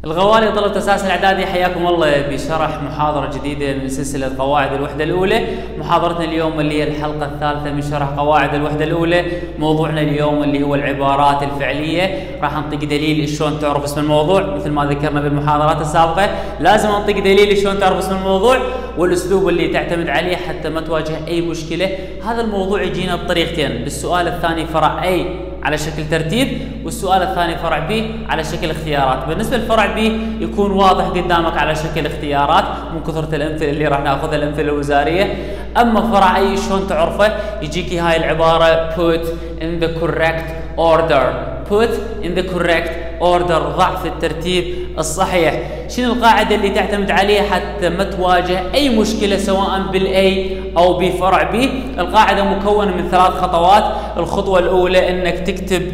الغوالي طلبة أساس الإعدادي، حياكم الله بشرح محاضرة جديدة من سلسلة قواعد الوحدة الأولى. محاضرتنا اليوم اللي هي الحلقة الثالثة من شرح قواعد الوحدة الأولى. موضوعنا اليوم اللي هو العبارات الفعلية. راح نعطيك دليل شلون تعرف اسم الموضوع، مثل ما ذكرنا بالمحاضرات السابقة لازم نعطيك دليل شلون تعرف اسم الموضوع والأسلوب اللي تعتمد عليه حتى ما تواجه أي مشكلة. هذا الموضوع يجينا بطريقتين، بالسؤال الثاني فرع A على شكل ترتيب، والسؤال الثاني فرع B على شكل اختيارات. بالنسبة لفرع B يكون واضح قدامك على شكل اختيارات من كثرة الأمثلة اللي راح ناخذها، الأمثلة الوزارية. أما فرع A شلون تعرفه؟ يجيك هاي العبارة put in the correct order، put in the correct order، ضع في الترتيب الصحيح. شنو القاعدة اللي تعتمد عليها حتى ما تواجه أي مشكلة سواء بالA أو بفرع B؟ القاعدة مكونة من 3 خطوات. الخطوة الأولى إنك تكتب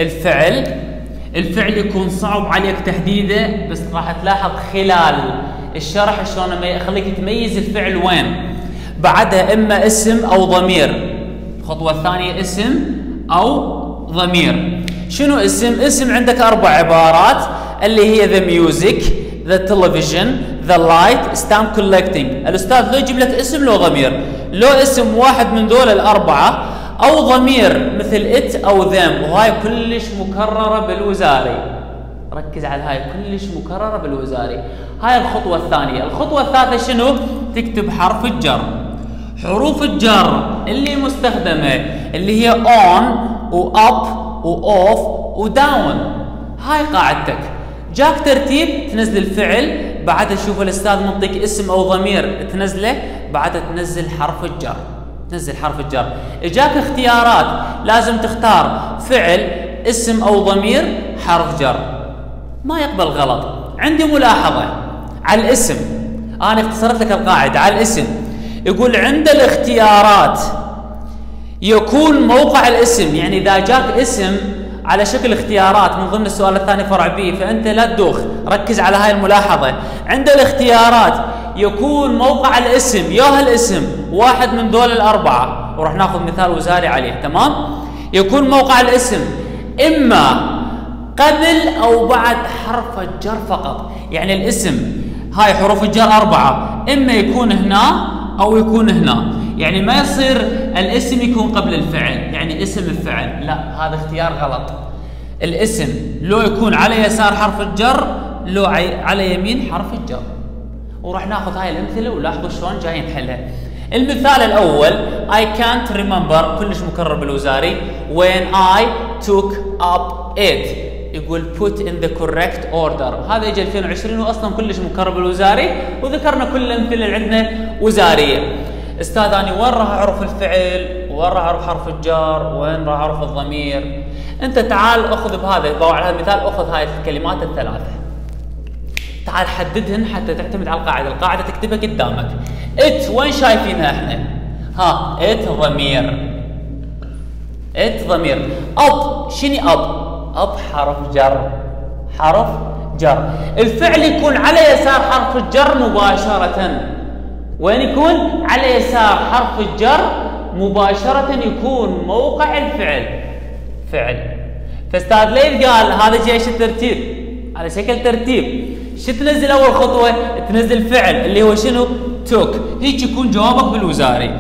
الفعل يكون صعب عليك تحديده، بس راح تلاحظ خلال الشرح شلون يخليك تميز الفعل وين. بعدها إما اسم أو ضمير. الخطوة الثانية اسم أو ضمير. شنو اسم؟ اسم عندك 4 عبارات اللي هي the music، the television، the light، stamp collecting. الأستاذ لو يجيب لك اسم لو ضمير، لو اسم واحد من دول الأربعة أو ضمير مثل it أو them، وهاي كلش مكررة بالوزاري. ركز على هاي، كلش مكررة بالوزاري. هاي الخطوة الثانية. الخطوة الثالثة شنو؟ تكتب حرف الجر. حروف الجر اللي مستخدمة اللي هي on و up و off و down. هاي قاعدتك. جاك ترتيب تنزل الفعل، بعدها تشوف الاستاذ منطيك اسم او ضمير تنزله، بعدها تنزل حرف الجر. تنزل حرف الجر. اجاك اختيارات لازم تختار فعل، اسم او ضمير، حرف جر. ما يقبل غلط. عندي ملاحظة على الاسم، انا اختصرت لك القاعدة على الاسم. يقول عند الاختيارات يكون موقع الاسم، يعني اذا جاك اسم على شكل اختيارات من ضمن السؤال الثاني فرع بي، فانت لا تدوخ، ركز على هاي الملاحظة. عند الاختيارات يكون موقع الاسم يا الاسم واحد من دول الأربعة، وراح ناخذ مثال وزاري عليه. تمام؟ يكون موقع الاسم اما قبل او بعد حرف الجر فقط. يعني الاسم هاي حروف الجر 4، اما يكون هنا او يكون هنا. يعني ما يصير الاسم يكون قبل الفعل، يعني اسم الفعل، لا، هذا اختيار غلط. الاسم لو يكون على يسار حرف الجر، لو على يمين حرف الجر. وراح ناخذ هاي الامثله ولاحظوا شلون جاي نحلها. المثال الاول I can't remember، كلش مكرر بالوزاري، when I took up it. يقول put in the correct order. هذا يجي 2020 واصلا كلش مكرر بالوزاري، وذكرنا كل الامثله اللي عندنا وزاريه. استاذ انا وين راح اعرف الفعل؟ وين راح اعرف حرف الجر؟ وين راح اعرف الضمير؟ انت تعال اخذ بهذا، ضوء على هذا المثال، اخذ هاي الكلمات الثلاثه، تعال حددهن حتى تعتمد على القاعده. القاعده تكتبها قدامك. ات وين شايفينها احنا؟ ها، ات ضمير، ات ضمير. اب شنو اب؟ اب حرف جر، حرف جر. الفعل يكون على يسار حرف الجر مباشره. وين يكون؟ على يسار حرف الجر مباشرة يكون موقع الفعل، فعل. فاستاذ ليث قال هذا جاي الترتيب على شكل ترتيب. شو تنزل اول خطوة؟ تنزل فعل اللي هو شنو؟ توك. هيك يكون جوابك بالوزاري.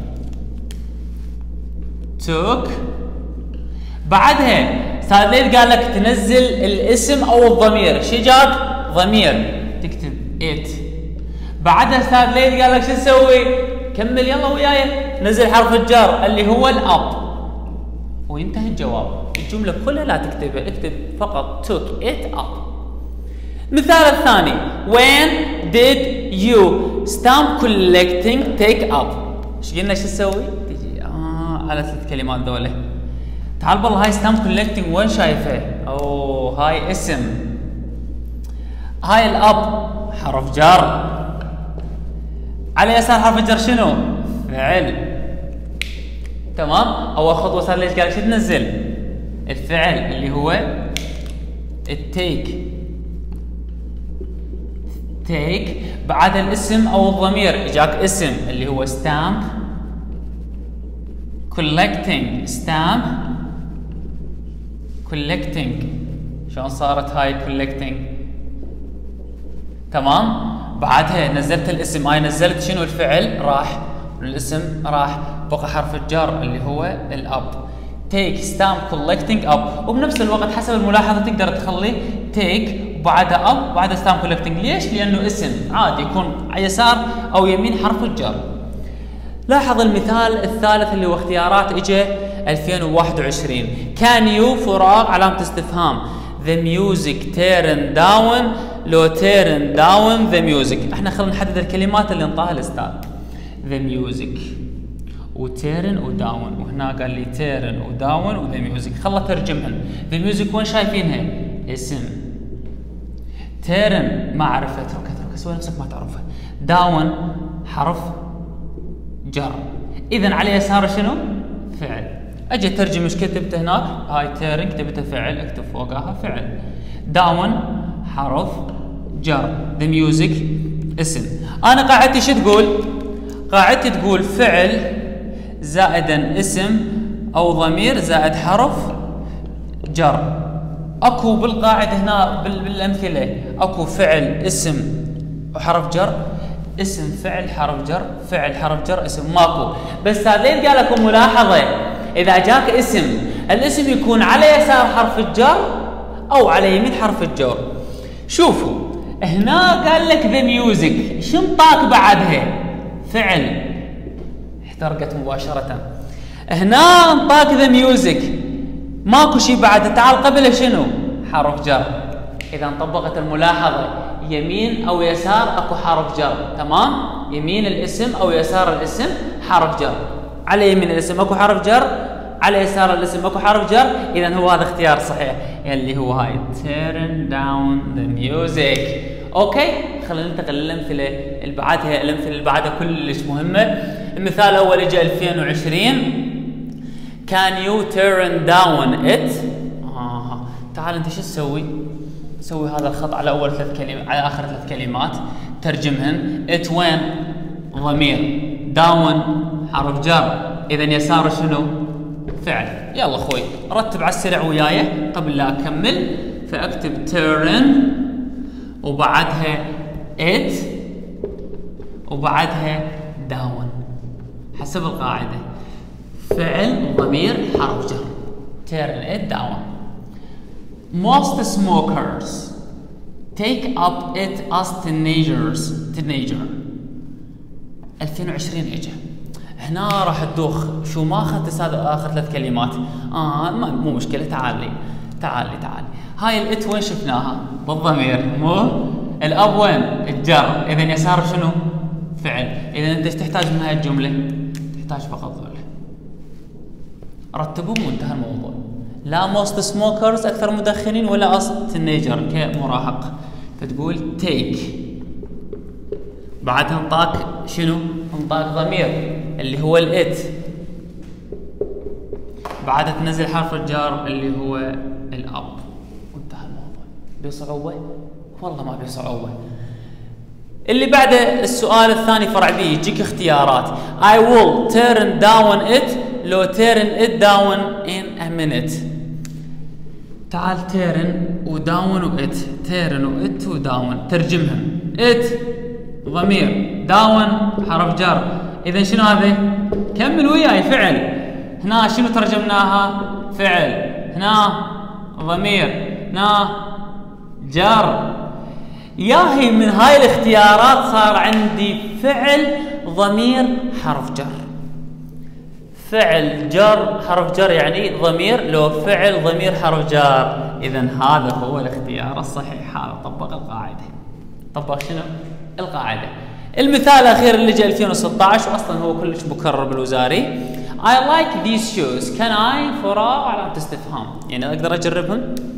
توك. بعدها استاذ ليث قال لك تنزل الاسم او الضمير. شو جاك؟ ضمير، تكتب ات. بعدها استاذ ليث قال لك شو تسوي؟ كمل يلا وياي، نزل حرف الجر اللي هو الاب، وينتهي الجواب. الجمله كلها لا تكتبها، اكتب فقط took it up. مثال الثاني when did you stamp collecting take up. ايش قلنا شو تسوي؟ تجي على 3 كلمات ذولا. تعال بالله هاي stamp collecting وين شايفه؟ اوه هاي اسم، هاي الاب حرف جر، على يسار حرف الجر شنو؟ فعل. تمام؟ اول خطوه صار ليش قال شو تنزل؟ الفعل اللي هو التيك. تيك. بعد الاسم او الضمير اجاك اسم اللي هو stamp collecting. stamp collecting. شلون صارت هاي collecting؟ تمام. بعدها نزلت الاسم، هاي نزلت شنو الفعل راح، الاسم راح، بقى حرف الجر اللي هو الاب. take stamp collecting up، وبنفس الوقت حسب الملاحظه تقدر تخلي take وبعدها up وبعدها stamp collecting. ليش؟ لانه اسم عادي يكون على يسار او يمين حرف الجر. لاحظ المثال الثالث اللي هو اختيارات اجى 2021. كان يو فراغ علامه استفهام. the music turn down، لو turn down the music. احنا خلينا نحدد الكلمات اللي انطاها الاستاذ. the music وتيرن وداون، وهنا قال لي تيرن وداون وذا ميوزك. خلنا ترجمهن. ذا ميوزك وين شايفينها؟ اسم. تيرن معرفة، اترك سوي نفسك ما تعرفها. داون حرف جر، اذا على يساره شنو؟ فعل. اجي اترجم ايش كتبت هناك؟ هاي تيرن كتبتها فعل، اكتب فوقها فعل. داون حرف جر، ذا ميوزك اسم. انا قاعدتي شو تقول؟ قاعدتي تقول فعل زائدا اسم او ضمير زائد حرف جر. اكو بالقاعده هنا بالامثله اكو فعل اسم وحرف جر، اسم فعل حرف جر، فعل حرف جر اسم، ماكو. بس هذين قال لكم ملاحظه، اذا جاك اسم الاسم يكون على يسار حرف الجر او على يمين حرف الجر. شوفوا هنا قال لك ذا ميوزك، شو انطاك بعدها؟ فعل، احترقت مباشرة. هنا انطاك ذا ميوزك، ماكو شيء بعده، تعال قبله شنو؟ حرف جر. اذا طبقت الملاحظة يمين او يسار اكو حرف جر، تمام؟ يمين الاسم او يسار الاسم حرف جر. على يمين الاسم اكو حرف جر، على يسار الاسم اكو حرف جر، اذا هو هذا اختيار صحيح اللي هو هاي turn down the music. اوكي، خلينا ننتقل للامثله اللي بعدها. الامثله اللي بعدها كلش مهمه. المثال الاول اجى 2020. can you turn down it؟ تعال انت شو تسوي؟ سوي هذا الخط على اول 3 كلمات، على اخر 3 كلمات ترجمهن. it وين؟ ضمير. down حرف جر، اذا يسار شنو؟ فعل. يلا اخوي رتب على السريع وياي قبل لا اكمل. فاكتب turn وبعدها it وبعدها down حسب القاعدة. فعل ضمير حرف جر. turn it down. most smokers take up it as teenagers. 2020 اجى. هنا راح تدوخ، شو ما اخذت اخر 3 كلمات؟ مو مشكلة، تعالي. هاي الات وين شفناها؟ بالضمير، مو الاب وين؟ الجر، اذا يسار شنو؟ فعل. اذا انت ايش تحتاج من هاي الجملة؟ تحتاج فقط ذول. رتبهم وانتهى الموضوع. لا موست سموكرز اكثر مدخنين، ولا تينيجر كمراهق. فتقول تيك، بعدها انطاك شنو؟ انطاك ضمير اللي هو الات، بعدها تنزل حرف الجار اللي هو الاب، وانتهى الموضوع. بصعوبة؟ والله ما بصعوبة. اللي بعده السؤال الثاني فرع بي، يجيك اختيارات. I will turn down it، لو turn it down in a minute. تعال turn وداون وات، turn وات وداون ترجمهم. it ضمير، داون حرف جر، اذا شنو هذا؟ كمل وياي. فعل. هنا شنو ترجمناها؟ فعل. هنا ضمير، هنا جر. ياهي من هاي الاختيارات صار عندي فعل ضمير حرف جر. فعل جر حرف جر يعني ضمير، لو فعل ضمير حرف جر. اذا هذا هو الاختيار الصحيح. هذا طبق القاعده. طبق شنو؟ القاعده. المثال الاخير اللي جاء 2016 واصلا هو كلش مكرر بالوزاري. I like these shoes. can I فراغ علامة استفهام، يعني اقدر اجربهم.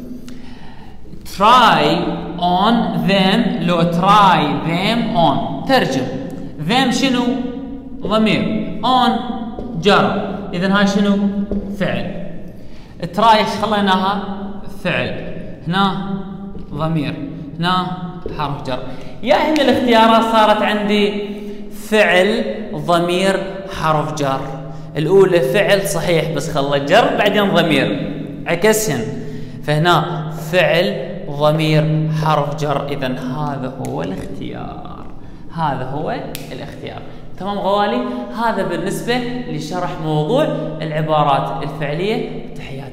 try on them، لو try them on ترجم. them شنو؟ ضمير. on جر، اذا هاي شنو؟ فعل. try ايش خليناها؟ فعل. هنا ضمير، هنا حرف جر. يا هنا الاختيارات صارت عندي فعل ضمير حرف جر. الاولى فعل صحيح بس خلى جر بعدين ضمير، عكسهن. فهنا فعل ضمير حرف جر. إذا هذا هو الاختيار، هذا هو الاختيار. تمام غوالي؟ هذا بالنسبة لشرح موضوع العبارات الفعلية. تحياتي.